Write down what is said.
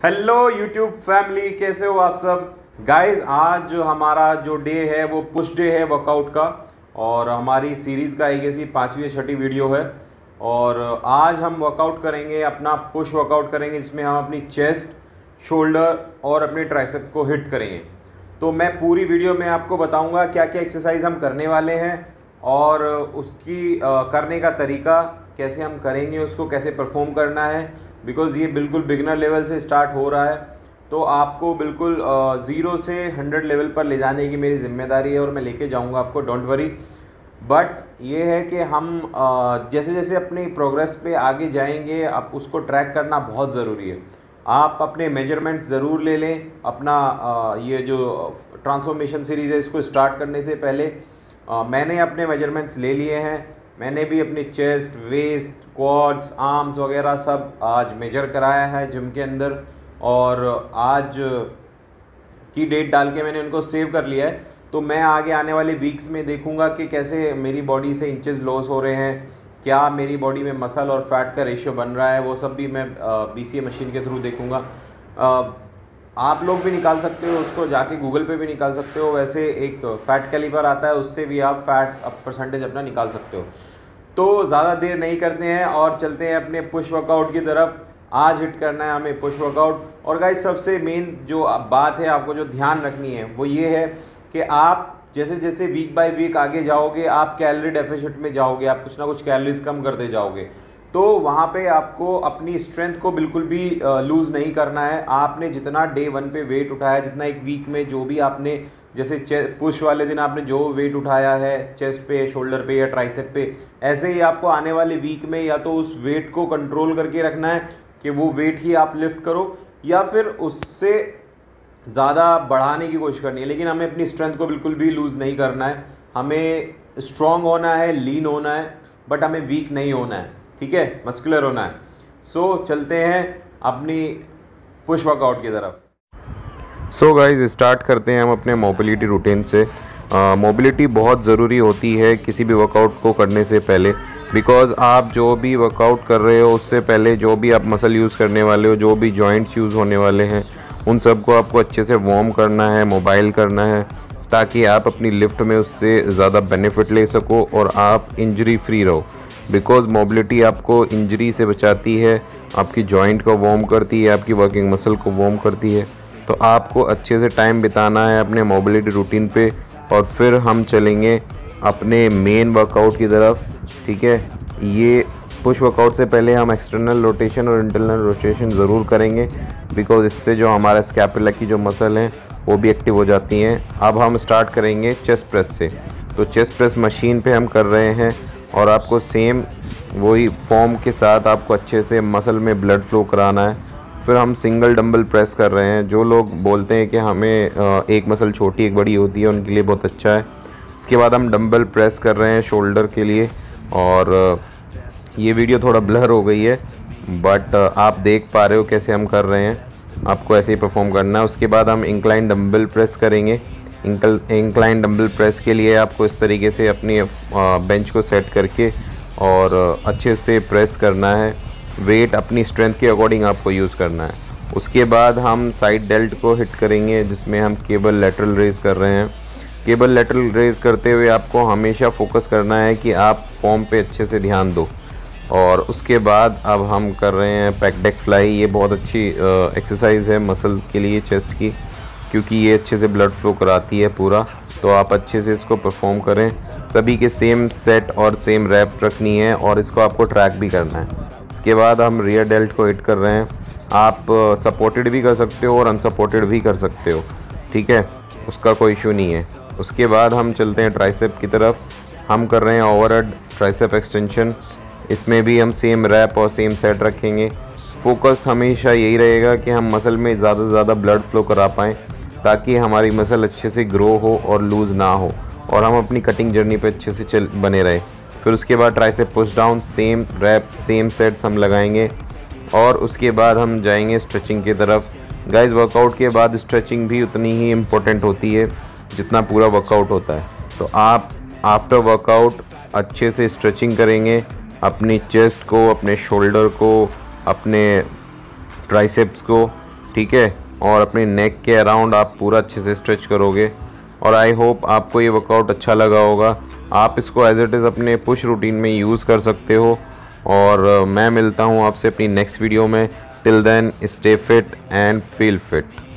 Hello YouTube family, कैसे हो आप सब गाइस। आज हमारा जो डे है वो पुश डे है वर्कआउट का, और हमारी सीरीज़ का एक ऐसी 5वीं या 6ठी वीडियो है। और आज हम वर्कआउट करेंगे, अपना पुश वर्कआउट करेंगे, जिसमें हम अपनी चेस्ट, शोल्डर और अपने ट्राइसेप को हिट करेंगे। तो मैं पूरी वीडियो में आपको बताऊंगा क्या क्या एक्सरसाइज हम करने वाले हैं और उसकी करने का तरीका कैसे हम करेंगे, उसको कैसे परफॉर्म करना है। बिकॉज़ ये बिल्कुल बिगिनर लेवल से स्टार्ट हो रहा है, तो आपको बिल्कुल 0 से 100 लेवल पर ले जाने की मेरी जिम्मेदारी है और मैं लेके जाऊंगा आपको, डोंट वरी। बट ये है कि हम जैसे जैसे अपनी प्रोग्रेस पे आगे जाएंगे, आप उसको ट्रैक करना बहुत ज़रूरी है। आप अपने मेजरमेंट्स ज़रूर ले लें। अपना ये जो ट्रांसफॉर्मेशन सीरीज़ है, इसको स्टार्ट करने से पहले मैंने अपने मेजरमेंट्स ले लिए हैं। मैंने भी अपनी चेस्ट, वेस्ट, क्वाड्स, आर्म्स वगैरह सब आज मेजर कराया है जिम के अंदर, और आज की डेट डाल के मैंने उनको सेव कर लिया है। तो मैं आगे आने वाले वीक्स में देखूंगा कि कैसे मेरी बॉडी से इंचेस लॉस हो रहे हैं, क्या मेरी बॉडी में मसल और फैट का रेशियो बन रहा है, वो सब भी मैं BCA मशीन के थ्रू देखूंगा। आप लोग भी निकाल सकते हो उसको, जाके गूगल पे भी निकाल सकते हो। वैसे एक फैट कैलिपर आता है, उससे भी आप फैट परसेंटेज अपना निकाल सकते हो। तो ज़्यादा देर नहीं करते हैं और चलते हैं अपने पुश वर्कआउट की तरफ। आज हिट करना है हमें पुश वर्कआउट। और गाइस, सबसे मेन जो बात है आपको जो ध्यान रखनी है वो ये है कि आप जैसे जैसे वीक बाय वीक आगे जाओगे, आप कैलोरी डेफिसिट में जाओगे, आप कुछ ना कुछ कैलोरीज कम करते जाओगे। तो वहाँ पे आपको अपनी स्ट्रेंथ को बिल्कुल भी लूज़ नहीं करना है। आपने जितना डे 1 पे वेट उठाया, जितना एक वीक में जो भी आपने, जैसे पुश वाले दिन आपने जो वेट उठाया है चेस्ट पे, शोल्डर पे या ट्राइसेप पे, ऐसे ही आपको आने वाले वीक में या तो उस वेट को कंट्रोल करके रखना है कि वो वेट ही आप लिफ्ट करो, या फिर उससे ज़्यादा बढ़ाने की कोशिश करनी है। लेकिन हमें अपनी स्ट्रेंथ को बिल्कुल भी लूज़ नहीं करना है। हमें स्ट्रॉन्ग होना है, लीन होना है, बट हमें वीक नहीं होना है, ठीक है, मस्कुलर होना है। सो चलते हैं अपनी पुश वर्कआउट की तरफ। सो गाइज, स्टार्ट करते हैं हम अपने मोबिलिटी रूटीन से। मोबिलिटी बहुत ज़रूरी होती है किसी भी वर्कआउट को करने से पहले, बिकॉज़ आप जो भी वर्कआउट कर रहे हो उससे पहले जो भी आप मसल यूज़ करने वाले हो, जो भी जॉइंट्स यूज़ होने वाले हैं, उन सब को आपको अच्छे से वार्म करना है, मोबाइल करना है, ताकि आप अपनी लिफ्ट में उससे ज़्यादा बेनिफिट ले सको और आप इंजरी फ्री रहो। बिकॉज़ मोबिलिटी आपको इंजरी से बचाती है, आपकी जॉइंट को वार्म करती है, आपकी वर्किंग मसल को वार्म करती है। तो आपको अच्छे से टाइम बिताना है अपने मोबिलिटी रूटीन पे, और फिर हम चलेंगे अपने मेन वर्कआउट की तरफ, ठीक है। ये पुश वर्कआउट से पहले हम एक्सटर्नल रोटेशन और इंटरनल रोटेशन ज़रूर करेंगे, बिकॉज़ इससे जो हमारा स्कैपुला की जो मसल हैं वो भी एक्टिव हो जाती हैं। अब हम स्टार्ट करेंगे चेस्ट प्रेस से। तो चेस्ट प्रेस मशीन पे हम कर रहे हैं, और आपको सेम वही फॉर्म के साथ आपको अच्छे से मसल में ब्लड फ्लो कराना है। फिर हम सिंगल डंबल प्रेस कर रहे हैं। जो लोग बोलते हैं कि हमें एक मसल छोटी एक बड़ी होती है, उनके लिए बहुत अच्छा है। उसके बाद हम डंबल प्रेस कर रहे हैं शोल्डर के लिए, और ये वीडियो थोड़ा ब्लर हो गई है, बट आप देख पा रहे हो कैसे हम कर रहे हैं। आपको ऐसे ही परफॉर्म करना है। उसके बाद हम इंक्लाइन डंबल प्रेस करेंगे। इंक्लाइन डंबल प्रेस के लिए आपको इस तरीके से अपनी बेंच को सेट करके और अच्छे से प्रेस करना है। वेट अपनी स्ट्रेंथ के अकॉर्डिंग आपको यूज़ करना है। उसके बाद हम साइड डेल्ट को हिट करेंगे, जिसमें हम केबल लेटरल रेज कर रहे हैं। केबल लेटरल रेज करते हुए आपको हमेशा फोकस करना है कि आप फॉर्म पे अच्छे से ध्यान दो। और उसके बाद अब हम कर रहे हैं पैक डेक फ्लाई। ये बहुत अच्छी एक्सरसाइज है मसल के लिए, चेस्ट की, क्योंकि ये अच्छे से ब्लड फ्लो कराती है पूरा। तो आप अच्छे से इसको परफॉर्म करें। सभी के सेम सेट और सेम रैप रखनी है, और इसको आपको ट्रैक भी करना है। इसके बाद हम रियर डेल्ट को हिट कर रहे हैं। आप सपोर्टेड भी कर सकते हो और अनसपोर्टेड भी कर सकते हो, ठीक है, उसका कोई इशू नहीं है। उसके बाद हम चलते हैं ट्राइसेप की तरफ। हम कर रहे हैं ओवरहेड ट्राइसेप एक्सटेंशन। इसमें भी हम सेम रैप और सेम सेट रखेंगे। फोकस हमेशा यही रहेगा कि हम मसल में ज़्यादा से ज़्यादा ब्लड फ्लो करा पाएँ, ताकि हमारी मसल अच्छे से ग्रो हो और लूज़ ना हो, और हम अपनी कटिंग जर्नी पे अच्छे से बने रहे। फिर उसके बाद tricep push down, same rep same sets हम लगाएंगे, और उसके बाद हम जाएंगे स्ट्रेचिंग की तरफ। गाइस, वर्कआउट के बाद स्ट्रेचिंग भी उतनी ही इम्पोर्टेंट होती है जितना पूरा वर्कआउट होता है। तो आप आफ्टर वर्कआउट अच्छे से स्ट्रेचिंग करेंगे, अपनी चेस्ट को, अपने शोल्डर को, अपने ट्राइसेप्स को, ठीक है, और अपने नेक के अराउंड आप पूरा अच्छे से स्ट्रेच करोगे। और आई होप आपको ये वर्कआउट अच्छा लगा होगा। आप इसको एज इट इज़ अपने पुश रूटीन में यूज़ कर सकते हो। और मैं मिलता हूँ आपसे अपनी नेक्स्ट वीडियो में। Till then stay fit and feel fit.